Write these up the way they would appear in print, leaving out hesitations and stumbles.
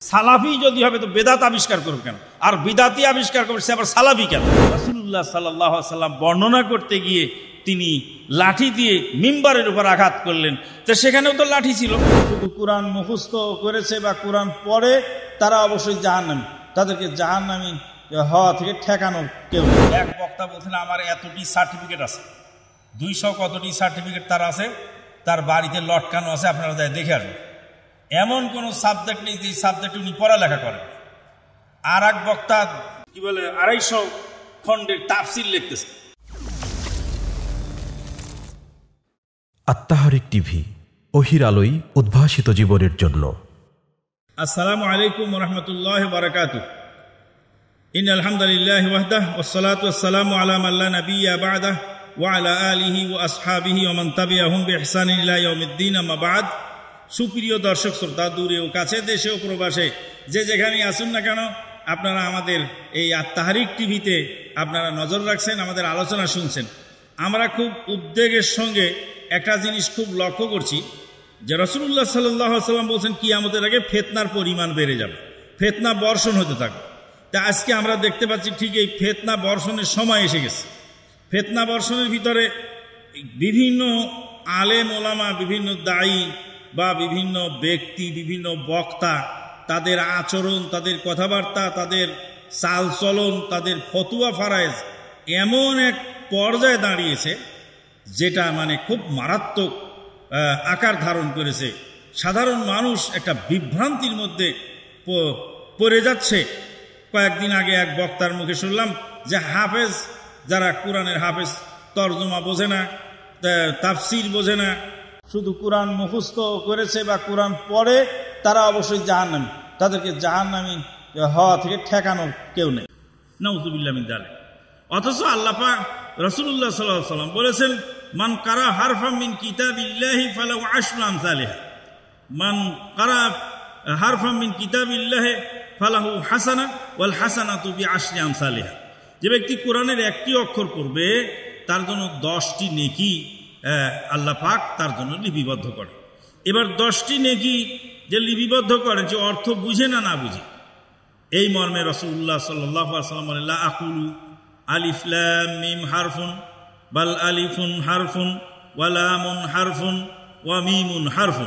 সালাফি যদি হবে তো বেদাত আবিষ্কার করবে কেন? আর বিদাতি আবিষ্কার করবে সে আবার সালাফি কেন? রাসূলুল্লাহ সাল্লাল্লাহু আলাইহি ওয়াসাল্লাম বর্ণনা করতে গিয়ে তিনি লাঠি দিয়ে মিম্বারের উপর আঘাত করলেন, তো সেখানেও তো লাঠি ছিল। শুধু কোরআন মুখস্থ করেছে বা কোরআন পড়ে তারা অবশ্যই জাহান্নামী, তাদেরকে জাহান্নামী হওয়া থেকে ঠেকানোর কেউ নেই। এক বক্তা বলছেন আমার এতটি সার্টিফিকেট আছে, 200 কতটি সার্টিফিকেট তার আছে, তার বাড়িতে লটকানো আছে, আপনারা যাই দেখে আসবেন। এমন কোন সাবজেক্ট নেই যে সাবজেক্ট উনি পড়ালেখা করেন। আর এক বক্তা কি বলে 250 খণ্ডের তাফসীর লিখতেছে। আত-তাহরিক টিভি, ওহির আলোয় উদ্ভাসিত জীবনের জন্য। আসসালামু আলাইকুম ওয়া রাহমাতুল্লাহি ওয়া বারাকাতুহু। ইন্নাল হামদুলিল্লাহি ওয়াহদাহু ওয়াসসালাতু ওয়াসসালামু আলা মান লা নাবিয়্যা বা'দাহু ওয়া আলা আলিহি ওয়া আসহাবিহি ওয়া মান তাবিআহুম বিইহসানিন ইলা ইয়াউমিদ্দিন, আম্মা বা'দ। সুপ্রিয় দর্শক শ্রোতা, দূরে ও কাছে, দেশে ও প্রবাসে, যে যেখানে আসুন না কেন, আপনারা আমাদের এই আত-তাহরিক টিভিতে আপনারা নজর রাখছেন, আমাদের আলোচনা শুনছেন। আমরা খুব উদ্বেগের সঙ্গে একটা জিনিস খুব লক্ষ্য করছি যে রাসূলুল্লাহ সাল্লাল্লাহু আলাইহি ওয়াসাল্লাম বলছেন কিয়ামতের আগে ফিতনার পরিমাণ বেড়ে যাবে, ফিতনা বর্ষণ হতে থাকবে। তা আজকে আমরা দেখতে পাচ্ছি ঠিক এই ফিতনা বর্ষণের সময় এসে গেছে। ফিতনা বর্ষণের ভিতরে বিভিন্ন আলেম ওলামা, বিভিন্ন দায়ী বা বিভিন্ন ব্যক্তি, বিভিন্ন বক্তা, তাদের আচরণ, তাদের কথাবার্তা, তাদের চালচলন, তাদের ফতুয়া ফারায়েজ এমন এক পর্যায়ে দাঁড়িয়েছে যেটা মানে খুব মারাত্মক আকার ধারণ করেছে। সাধারণ মানুষ একটা বিভ্রান্তির মধ্যে পড়ে যাচ্ছে। কয়েকদিন আগে এক বক্তার মুখে শুনলাম যে হাফেজ, যারা কোরআনের হাফেজ, তর্জমা বোঝে না, তাফসীর বোঝে না, শুধু কোরআন মুখস্থ করেছে বা কোরআন পড়ে তারা অবশ্যই জাহান্নামী, তাদেরকে জাহান্নামী হওয়া থেকে ঠেকানোর কেউ নেই। নাউযুবিল্লাহ মিন যালিক। অথচ আল্লাহ পাক রাসূলুল্লাহ সাল্লাল্লাহু আলাইহি ওয়াসাল্লাম বলেছেন মান কারা হারফাম মিন কিতাবিল্লাহি ফালাহু আশরু আমসালিহা, মান কারা হারফাম মিন কিতাবিল্লাহি ফালাহু হাসানা ওয়াল হাসানাতু বিআশরি আমসালিহা। যে ব্যক্তি কোরআনের একটি অক্ষর পড়বে তার জন্য 10টি নেকি আল্লাহ পাক তার জন্য লিপিবদ্ধ করে। এবার 10টি নেকি যে লিপিবদ্ধ করেন, যে অর্থ বুঝে না না বুঝে, এই মর্মে রাসূলুল্লাহ সাল্লাল্লাহু আলাইহি ওয়াসাল্লাম বলেন লা আকুলু আলিফ লাম মিম হারফুন বাল আলিফুন হারফুন ওয়া লামুন হারফুন ওয়া মিমুন হারফুন।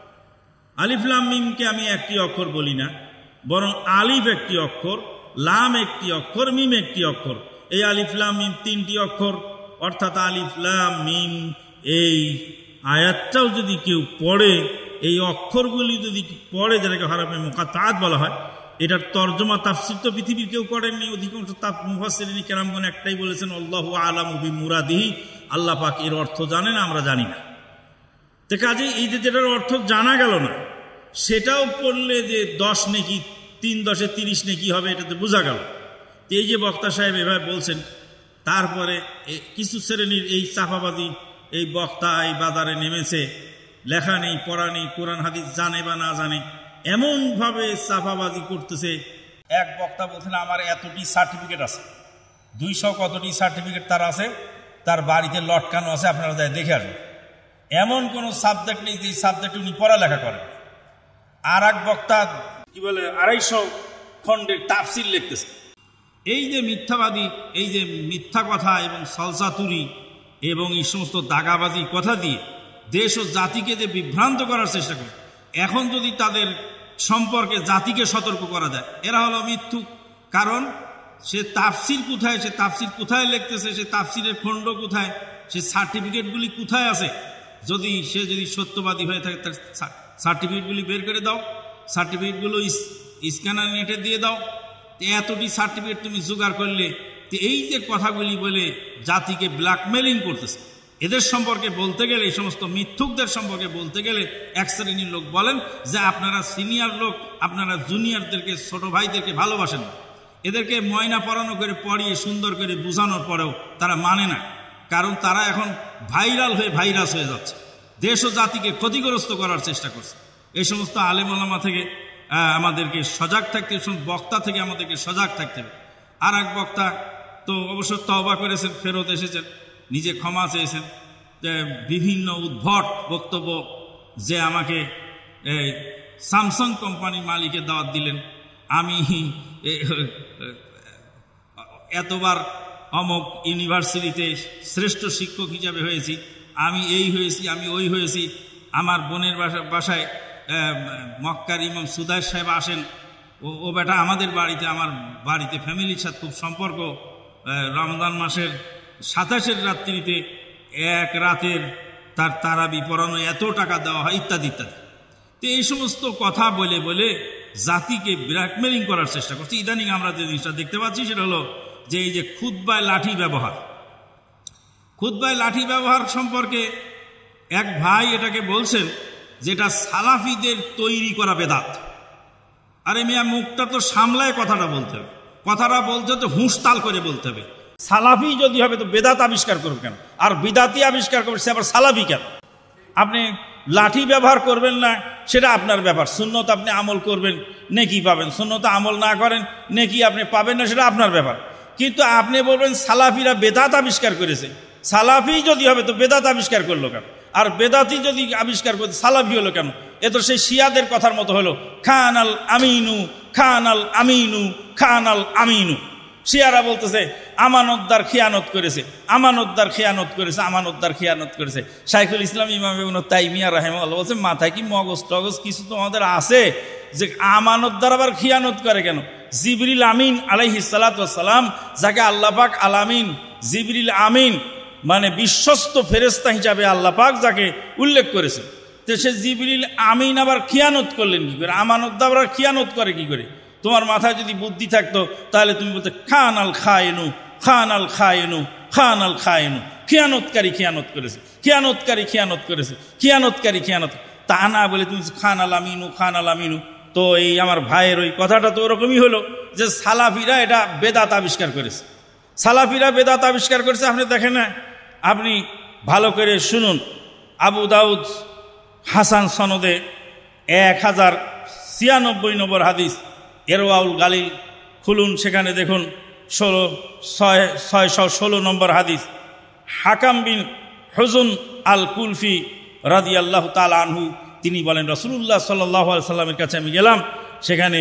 আলিফ লাম মিমকে আমি একটি অক্ষর বলি না, বরং আলিফ একটি অক্ষর, লাম একটি অক্ষর, মিম একটি অক্ষর। এই আলিফ লাম মিম 3টি অক্ষর, অর্থাৎ আলিফ লাম মিম। এই আয়াতটাও যদি কেউ পড়ে, এই অক্ষরগুলি যদি পড়ে, যেটাকে হরফে মুকাত্তাআত বলা হয়, এটার তর্জমা তাফসীর তো পৃথিবীর কেউ করেননি। অধিকাংশ মুফাসসিরিন কেরামগণ একটাই বলেছেন আল্লাহু আ'লামু বিমুরাদিহি, আল্লাহ পাক এর অর্থ জানেন, আমরা জানি না। তো কাজে এই যে যেটার অর্থ জানা গেল না, সেটাও পড়লে যে 10 নেকি, 3 10 30 নেকি হবে, এটাতে বোঝা গেল। তো এই যে বক্তা সাহেব এভাবে বলছেন, তারপরে কিছু শ্রেণীর এই চাপাবাদী এই বক্তা এই বাজারে নেমেছে, লেখা নেই, পড়া নেই, কোরআন হাদিস জানে বা না জানে, এমনভাবে চাপাবাজি করতেছে। এক বক্তা বলছেন আমার এতটি সার্টিফিকেট আছে, 200 কতটি সার্টিফিকেট তার আছে, তার বাড়িতে লটকানো আছে, আপনারা যাই দেখে আসবেন। এমন কোন সাবজেক্ট নেই যে সাবজেক্ট উনি পড়ালেখা করেন। আর এক বক্তা কি বলে 250 খণ্ডের তাফসীর লিখতেছে। এই যে মিথ্যাবাদী, এই যে মিথ্যা কথা এবং সলসাতুরি এবং এই সমস্ত দাগাবাজি কথা দিয়ে দেশ ও জাতিকে যে বিভ্রান্ত করার চেষ্টা করে, এখন যদি তাদের সম্পর্কে জাতিকে সতর্ক করা যায়, এরা হলো মিথ্যুক। কারণ সে তাফসীর কোথায়, সে তাফসীর কোথায় লিখতেছে, সে তাফসীরের খণ্ড কোথায়, সে সার্টিফিকেটগুলি কোথায় আছে। যদি সে সত্যবাদী হয়ে থাকে, তার সার্টিফিকেটগুলি বের করে দাও, সার্টিফিকেটগুলো স্ক্যানার নেটে দিয়ে দাও। এতটি সার্টিফিকেট তুমি জোগাড় করলে, এই যে কথাগুলি বলে জাতিকে ব্ল্যাকমেলিং করতেছে, এদের সম্পর্কে বলতে গেলে, এই সমস্ত মিথ্যুকদের সম্পর্কে বলতে গেলে এক শ্রেণীর লোক বলেন যে আপনারা সিনিয়র লোক, আপনারা জুনিয়রদেরকে, ছোট ভাইদেরকে ভালোবাসেন না। এদেরকে ময়না পড়ানো করে, পড়িয়ে সুন্দর করে বোঝানোর পরেও তারা মানে না, কারণ তারা এখন ভাইরাল হয়ে ভাইরাস হয়ে যাচ্ছে, দেশ ও জাতিকে ক্ষতিগ্রস্ত করার চেষ্টা করছে। এই সমস্ত আলেম ওলামা থেকে আমাদেরকে সজাগ থাকতে, বক্তা থেকে আমাদেরকে সজাগ থাকতে হবে। আর এক বক্তা তো অবশ্য তওবা করেছেন, ফেরত এসেছেন, নিজে ক্ষমা চেয়েছেন। বিভিন্ন উদ্ভট বক্তব্য যে আমাকে স্যামসাং কোম্পানির মালিকের দাওয়াত দিলেন, আমি এতবার অমুক ইউনিভার্সিটিতে শ্রেষ্ঠ শিক্ষক হিসাবে হয়েছি, আমি এই হয়েছি, আমি ওই হয়েছি। আমার বোনের বাসায় মক্কার ইমাম সুদাই সাহেব আসেন, ও বেটা আমাদের বাড়িতে, আমার বাড়িতে ফ্যামিলির সাথে খুব সম্পর্ক। রমজান মাসের 27 রাত্রিতে এক রাতের তার তারাবি পড়ানো এত টাকা দেওয়া হয়, ইত্যাদি ইত্যাদি। তো এই সমস্ত কথা বলে বলে জাতিকে ব্ল্যাকমেলিং করার চেষ্টা করছে। ইদানিং আমরা যে জিনিসটা দেখতে পাচ্ছি সেটা হলো যে এই যে খুতবায় লাঠি ব্যবহার, খুতবায় লাঠি ব্যবহার সম্পর্কে এক ভাই এটাকে বলছেন যেটা সালাফিদের তৈরি করা বেদাত। আরে মিয়া, মুখটা তো সামলায় কথাটা বলতে হবে, কথাটা বলতে তো হুঁশতাল করে বলতে হবে। সালাফি যদি হবে তো বেদাত আবিষ্কার করবে কেন? আর বিদাতি আবিষ্কার করবে সে আবার সালাফি কেন? আপনি লাঠি ব্যবহার করবেন না সেটা আপনার ব্যাপার, সুন্নত আপনি আমল করবেন নেকি পাবেন, সুন্নত আমল না করেন নেকি আপনি পাবেন না, সেটা আপনার ব্যাপার। কিন্তু আপনি বলবেন সালাফিরা বেদাত আবিষ্কার করেছে, সালাফি যদি হবে তো বেদাত আবিষ্কার করলো কেন? আর বেদাতি যদি আবিষ্কার করতে সালাফি হলো কেন? এ তো সেই শিয়াদের কথার মতো হলো, খান আল আমিনু, খান আল আমিনু, খান আল আমিনু। শিয়ারা বলতেছে আমানতদার খিয়ানত করেছে, আমানতদার খিয়ানত করেছে, আমানতদার খিয়ানত করেছে। শাইখুল ইসলাম ইমাম ইবনে তাইমিয়া রাহিমাহুল্লাহ বলছে, মাথায় কি মগজ টগজ কিছু তোমাদের আছে যে আমানতদার আবার খিয়ানত করে কেন? জিবরিল আমিন আলাইহিস সালাতু ওয়াস সালাম, যাকে আল্লাহ পাক আলামিন, জিবরিল আমিন মানে বিশ্বস্ত ফেরেশতা হিসাবে আল্লাহ পাক যাকে উল্লেখ করেছে, তো সে জিবরিল আমিন আবার খিয়ানত করলেন কি করে? আমানতদার আবার খিয়ানত করে কি করে? তোমার মাথায় যদি বুদ্ধি থাকতো তাহলে তুমি বলতে খান আল খায়েনু, খান আল খায়েনু, খান আল খায়েনু। খিয়ানতকারী খিয়ানত করেছে, খিয়ানতকারী খিয়ানত করেছে, খিয়ানতকারী খিয়ানত। তা না বলে তুমি খান আল আমিনু, খান আল আমিনু। তো এই আমার ভাইয়ের ওই কথাটা তো ওরকমই হলো যে সালাফিরা এটা বেদাত আবিষ্কার করেছে, সালাফিরা বেদাত আবিষ্কার করেছে। আপনি দেখেন না, আপনি ভালো করে শুনুন, আবু দাউদ হাসান সনদে 1096 নম্বর হাদিস, এরওয়াউল গালিল খুলুন, সেখানে দেখুন 616 নম্বর হাদিস। হাকাম বিন হুজুন আল কুলফি রাদিয়াল্লাহু তাআলা আনহু তিনি বলেন, রাসূলুল্লাহ সাল্লাল্লাহু আলাইহি সাল্লামের কাছে আমি গেলাম, সেখানে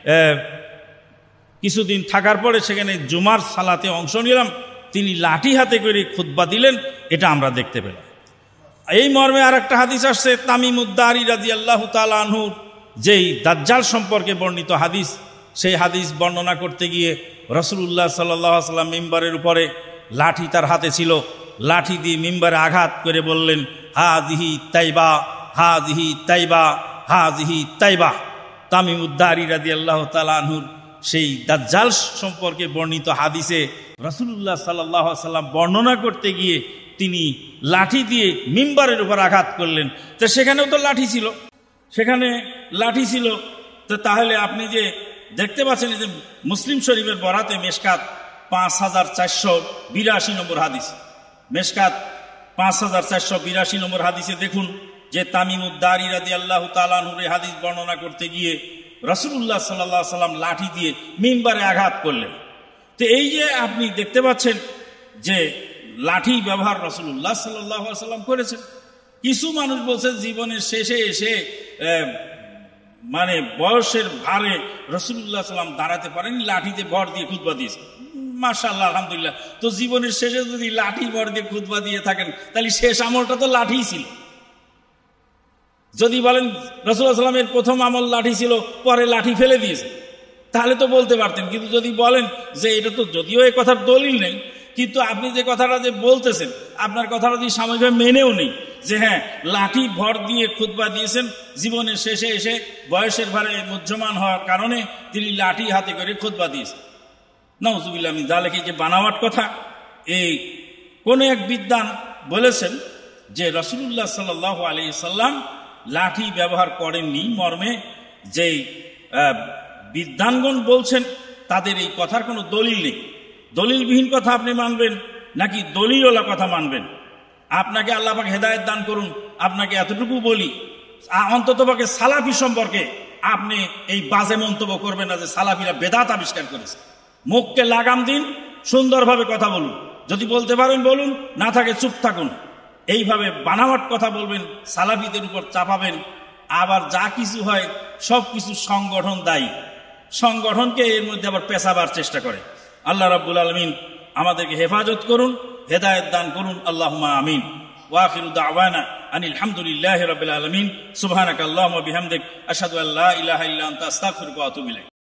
কিছুদিন থাকার পরে সেখানে জুমার সালাতে অংশ নিলাম, তিনি লাঠি হাতে করে খুতবা দিলেন, এটা আমরা দেখতে পেলাম। এই মর্মে আর একটা হাদিস আসছে, তামিমুদ্দারি রাদিয়াল্লাহু তাআলা আনহু, যেই দাজ্জাল সম্পর্কে বর্ণিত হাদিস, সেই হাদিস বর্ণনা করতে গিয়ে রাসূলুল্লাহ সাল্লাল্লাহু আলাইহি সাল্লাম মিম্বারের উপরে লাঠি তার হাতে ছিল, লাঠি দিয়ে মিম্বারে আঘাত করে বললেন, হাযিহি তাইবা, হাযিহি তাইবা, হাযিহি তাইবা। তামিমুদ্দারি রাদিয়াল্লাহু তাআলা আনহুর সেই দাজ্জাল সম্পর্কে বর্ণিত হাদিসে রাসূলুল্লাহ সাল্লাল্লাহু আলাইহি সাল্লাম বর্ণনা করতে গিয়ে তিনি লাঠি দিয়ে মিম্বারের উপর আঘাত করলেন। তো সেখানেও তো লাঠি ছিল, সেখানে লাঠি ছিল। তো তাহলে আপনি যে দেখতে পাচ্ছেন যে মুসলিম শরীফের বরাতে মেশকাত 5482 নম্বর হাদিস, মেশকাত 5482 নম্বর হাদিসে দেখুন যে তামিমুদ্দারি রাদিয়াল্লাহু তাআলা আনহু এই হাদিস বর্ণনা করতে গিয়ে রাসূলুল্লাহ সাল্লাল্লাহু আলাইহি সাল্লাম লাঠি দিয়ে মিম্বারে আঘাত করলেন। তো এই যে আপনি দেখতে পাচ্ছেন যে লাঠি ব্যবহার রাসূলুল্লাহ সাল্লাল্লাহু আলাইহি সাল্লাম করেছেন। কিছু মানুষ বলছে জীবনের শেষে এসে মানে বয়সের ভারে রাসূলুল্লাহ সাল্লাম দাঁড়াতে পারেন, লাঠিতে ভর দিয়ে খুতবা দিয়েছে। মাশাআল্লাহ, আলহামদুলিল্লাহ। তো জীবনের শেষে যদি লাঠি ভর দিয়ে খুতবা দিয়ে থাকেন তাহলে শেষ আমলটা তো লাঠিই ছিল। যদি বলেন রাসূলুল্লাহ সাল্লামের প্রথম আমল লাঠি ছিল, পরে লাঠি ফেলে দিয়েছে, তাহলে তো বলতে পারতেন। কিন্তু যদি বলেন যে এটা তো যদিও এই কথার দলিল নেই, কিন্তু আপনি যে কথাটা যে বলতেছেন আপনার কথাটা যদি সাময়িকভাবে মেনেও নেই যে হ্যাঁ লাঠি ভর দিয়ে খুতবা দিয়েছেন, জীবনের শেষে এসে বয়সের ভারে মুহ্যমান হওয়ার কারণে তিনি লাঠি হাতে করে খুতবা দিয়েছেন, নাউযুবিল্লাহ মিন যালিক, যে বানাওয়াট কথা। এই কোন এক বিদ্বান বলেছেন যে রাসূলুল্লাহ সাল্লাল্লাহু আলাইহি সাল্লাম লাঠি ব্যবহার করেননি, মর্মে যেই বিদ্বানগণ বলছেন তাদের এই কথার কোনো দলিল নেই। দলিলবিহীন কথা আপনি মানবেন নাকি দলিলওয়ালা কথা মানবেন? আপনাকে আল্লাহ পাক হেদায়েত দান করুন। আপনাকে এতটুকু বলি, অন্ততপক্ষে সালাফি সম্পর্কে আপনি এই বাজে মন্তব্য করবেন না যে সালাফিরা বেদাত আবিষ্কার করেছে। মুখকে লাগাম দিন, সুন্দরভাবে কথা বলুন, যদি বলতে পারেন বলুন, না থাকে চুপ থাকুন। এইভাবে বানাওয়াট কথা বলবেন, সালাফিদের উপর চাপাবেন, আবার যা কিছু হয় সব কিছু সংগঠন দায়ী, সংগঠনকে এর মধ্যে আবার পেছাবার চেষ্টা করে। আল্লাহ রাব্বুল আলামিন আমাদেরকে হেফাজত করুন, হেদায়েত দান করুন, আল্লাহুম্মা আমিন। ওয়া আখিরু দাওয়ানা আনিল হামদুলিল্লাহি রাব্বিল আলামিন। সুবহানাকাল্লাহুম্মা বিহামদিক আশহাদু আল্লা ইলাহা ইল্লা আনতা আস্তাগফিরুকা ওয়া আতুবু ইলাইক।